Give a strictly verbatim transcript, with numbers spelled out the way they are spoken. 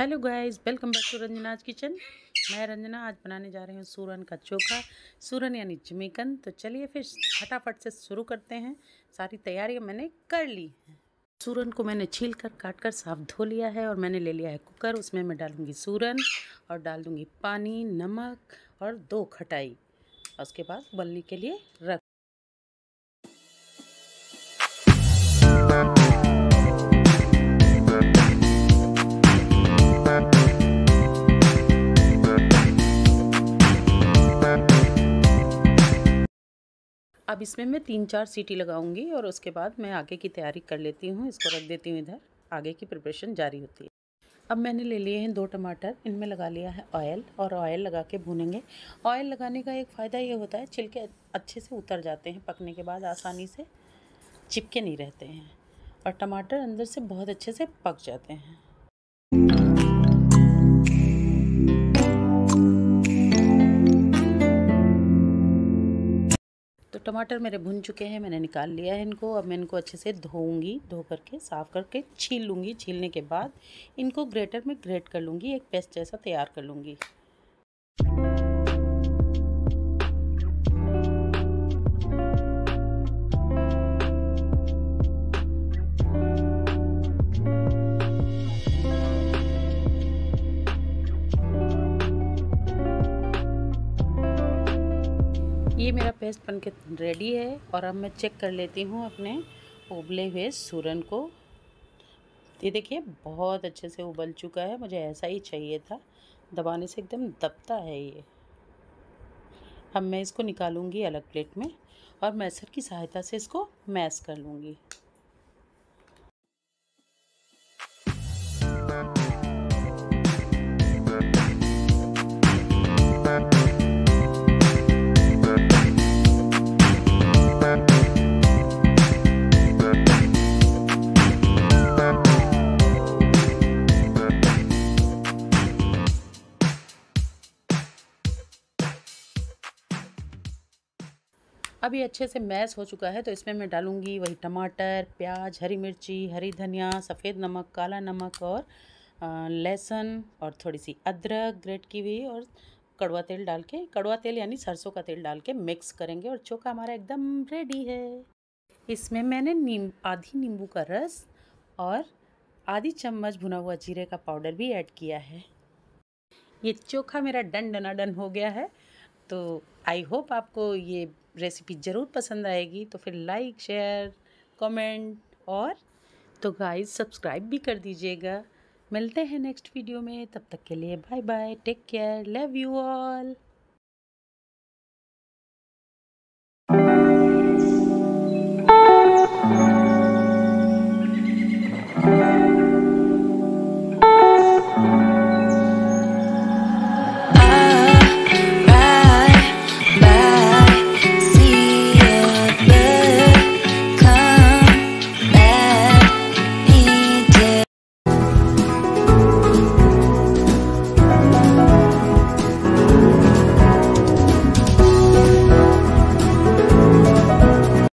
Hello guys, welcome back to Ranjana's kitchen. मैं रंजना आज बनाने जा रही हूँ सूरन का चोखा। सूरन यानी चिकन। तो चलिए फिर फटाफट से शुरू करते हैं। सारी तैयारियां मैंने कर ली हैं। सूरन को मैंने छील कर काट कर साफ धो लिया है और मैंने ले लिया है कुकर। उसमें मैं डालूंगी सूरन और डाल दूंगी पानी, नमक और दो खटाई। उसके बाद उबलने के लिए रख अब इसमें मैं तीन चार सीटी लगाऊंगी और उसके बाद मैं आगे की तैयारी कर लेती हूँ। इसको रख देती हूँ इधर, आगे की प्रिपरेशन जारी होती है। अब मैंने ले लिए हैं दो टमाटर, इनमें लगा लिया है ऑयल और ऑयल लगा के भूनेंगे। ऑयल लगाने का एक फ़ायदा ये होता है, छिलके अच्छे से उतर जाते हैं, पकने के बाद आसानी से चिपके नहीं रहते हैं और टमाटर अंदर से बहुत अच्छे से पक जाते हैं। तो टमाटर मेरे भुन चुके हैं, मैंने निकाल लिया है इनको। अब मैं इनको अच्छे से धोऊंगी, धो करके साफ़ करके छील लूँगी। छीलने के बाद इनको ग्रेटर में ग्रेट कर लूँगी, एक पेस्ट जैसा तैयार कर लूँगी। ये मेरा पेस्ट बनके रेडी है और अब मैं चेक कर लेती हूँ अपने उबले हुए सूरन को। ये देखिए बहुत अच्छे से उबल चुका है, मुझे ऐसा ही चाहिए था, दबाने से एकदम दबता है ये। अब मैं इसको निकालूंगी अलग प्लेट में और मैसर की सहायता से इसको मैश कर लूँगी। अब ये अच्छे से मैश हो चुका है तो इसमें मैं डालूंगी वही टमाटर, प्याज, हरी मिर्ची, हरी धनिया, सफ़ेद नमक, काला नमक और लहसुन और थोड़ी सी अदरक ग्रेट की हुई और कड़वा तेल डाल के, कड़वा तेल यानी सरसों का तेल डाल के मिक्स करेंगे और चोखा हमारा एकदम रेडी है। इसमें मैंने नीम आधी नींबू का रस और आधी चम्मच भुना हुआ जीरे का पाउडर भी ऐड किया है। ये चोखा मेरा डन डना डन हो गया है। तो आई होप आपको ये रेसिपी ज़रूर पसंद आएगी। तो फिर लाइक, शेयर, कमेंट और तो गाइस सब्सक्राइब भी कर दीजिएगा। मिलते हैं नेक्स्ट वीडियो में, तब तक के लिए bye bye, take care, love you all.